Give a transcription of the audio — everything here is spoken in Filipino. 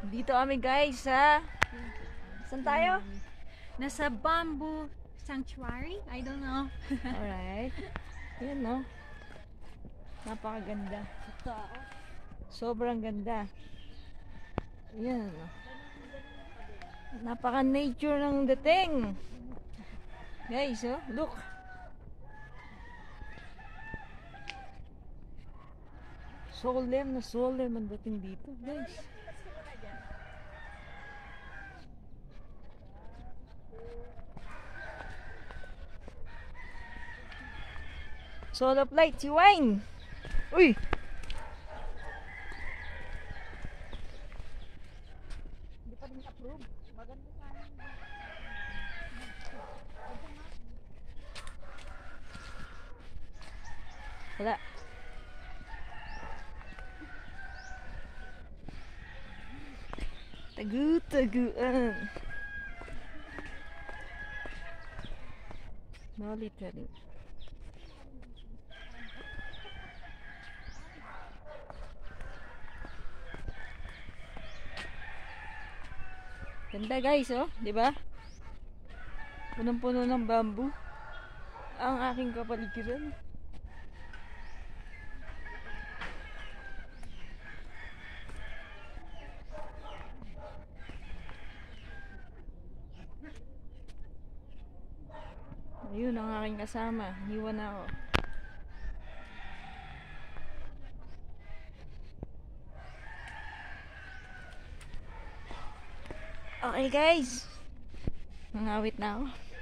Dito kami guys sa... Saan tayo? Nasa bamboo sanctuary? I don't know. Alright. Yan no. Napakaganda. Sobrang ganda. Yan no. Napaka-nature ng dating. Guys, oh, look. Solemn na solemn ang dating dito, guys. Solar light, si Wine. Uy! Hindi pa rin approve. Maganda sana. Wala. Tagu-taguan. Military. Ganda guys, oh, 'di ba? Punong-puno ng bamboo ang aking kapaligiran. Ayun ang aking kasama. Hiwan na ako. Okay guys, nangawit na ako.